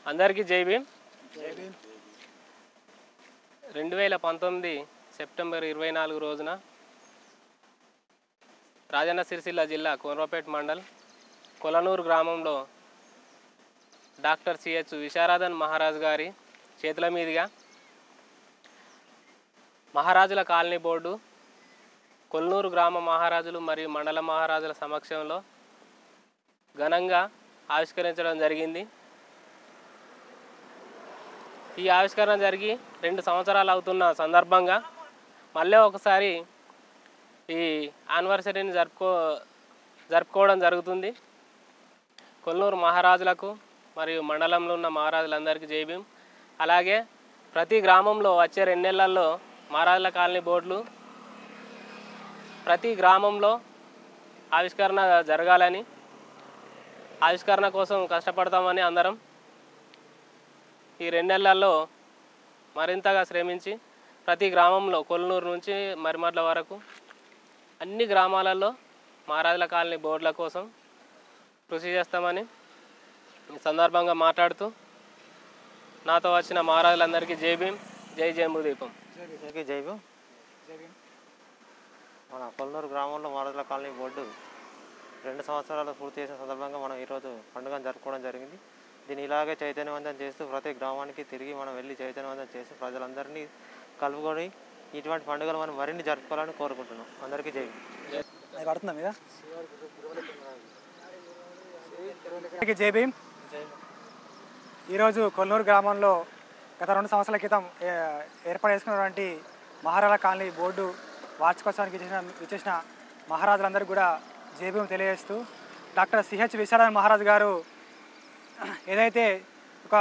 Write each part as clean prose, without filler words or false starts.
అందరికీ జై భీమ్. 2019 సెప్టెంబర్ 24 రోజున రాజన్న సిరిసిల్ల జిల్లా కోనరాపేట మండల్ కొలనూరు గ్రామంలో డాక్టర్ సిహెచ్ విశారదన్ మహారాజ్ గారి చేతుల మీదుగా మహారాజుల కాలనీ బోర్డు కొలనూరు గ్రామ మహారాజులు మరియు మండల మహారాజుల సమక్షంలో ఘనంగా ఆవిష్కరించడం జరిగింది. ఈ ఆవిష్కరణ జరిగి 2 సంవత్సరాలు అవుతున్న సందర్భంగా మళ్ళీ ఒకసారి ఈ యానివర్సరీని జరుపుకోవడం జరుగుతుంది. కొలనూరు మహారాజులకు మరియు మండలంలో ఉన్న మహారాజులందరికీ జై భీమ్. అలాగే ప్రతి గ్రామంలో వచ్చే 2 నెలల్లో మహారాజుల కాలనీ బోర్డులు ప్రతి గ్రామంలో ఆవిష్కరణ జరగాలని, ఆవిష్కరణ కోసం కష్టపడతామని అందరం ఈ 2 నెలల్లో మరింతగా శ్రమించి ప్రతి గ్రామంలో కొలనూరు నుంచి మరిమడ్ల వరకు అన్ని గ్రామాలలో మహారాజుల కాలనీ బోర్డుల కోసం కృషి చేస్తామని ఈ సందర్భంగా మాట్లాడుతూ నాతో వచ్చిన మహారాజులందరికీ జై భీమ్, జై జంబూదీపం. జై భీమ్. మన కొలనూరు గ్రామంలో మహారాజుల కాలనీ బోర్డు 2 సంవత్సరాలు పూర్తి చేసిన సందర్భంగా మనం ఈరోజు పండుగను జరుపుకోవడం జరిగింది. దీన్ని ఇలాగే చైతన్యవంతం చేస్తూ ప్రతి గ్రామానికి తిరిగి మనం వెళ్ళి చైతన్యవంతం చేస్తూ ప్రజలందరినీ కలుపుకొని ఇటువంటి పండుగలు మనం మరిన్ని జరుపుకోవాలని కోరుకుంటున్నాం. అందరికీ జై జై భీమ్. ఈరోజు కొలనూరు గ్రామంలో గత 2 సంవత్సరాల క్రితం ఏర్పాటు చేసుకున్నటువంటి మహారాజుల కాలనీ బోర్డు వార్షికోత్సవానికి ఇచ్చేసిన మహారాజులందరికీ కూడా జై భీమ్ తెలియజేస్తూ డాక్టర్ సిహెచ్ విశారదన్ మహారాజు గారు ఏదైతే ఒక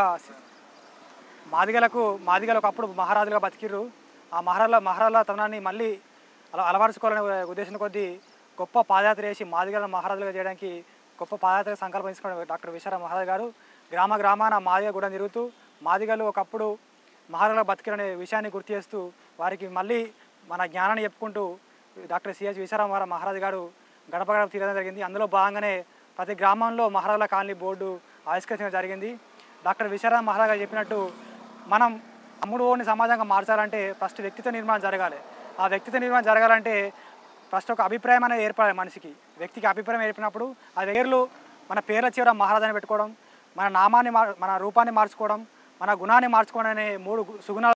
మాదిగలు ఒకప్పుడు మహారాజులుగా బతికిర్రు, ఆ మహారాజుల తనాన్ని మళ్ళీ అలవరుచుకోవాలనే ఉద్దేశం కొద్దీ గొప్ప పాదయాత్ర చేసి మాదిగలను మహారాజులుగా చేయడానికి గొప్ప పాదయాత్ర సంకల్పం తీసుకున్న డాక్టర్ విశారదన్ మహారాజు గారు గ్రామాన మాదిగ కూడా తిరుగుతూ మాదిగలు ఒకప్పుడు మహారాజులుగా బతికిరనే విషయాన్ని గుర్తు చేస్తూ వారికి మళ్ళీ మన జ్ఞానాన్ని చెప్పుకుంటూ డాక్టర్ సిహెచ్ విశారదన్ మహారాజు గారు గడప తీరడం జరిగింది. అందులో భాగంగానే ప్రతి గ్రామంలో మహారాజుల కాలనీ బోర్డు ఆవిష్కరించడం జరిగింది. డాక్టర్ విశారదన్ మహారాజు గారు చెప్పినట్టు మనం అమ్ముడుని సమాజంగా మార్చాలంటే ఫస్ట్ వ్యక్తిత్వ నిర్మాణం జరగాలి. ఆ వ్యక్తిత్వ నిర్మాణం జరగాలంటే ఫస్ట్ ఒక అభిప్రాయం అనేది ఏర్పడాలి. మనిషికి వ్యక్తికి అభిప్రాయం ఏర్పడినప్పుడు ఆ పేర్లు మన పేర్ల చివర మహారాజాని పెట్టుకోవడం, మన నామాన్ని మన రూపాన్ని మార్చుకోవడం, మన గుణాన్ని మార్చుకోవడం అనే 3 సుగుణాలు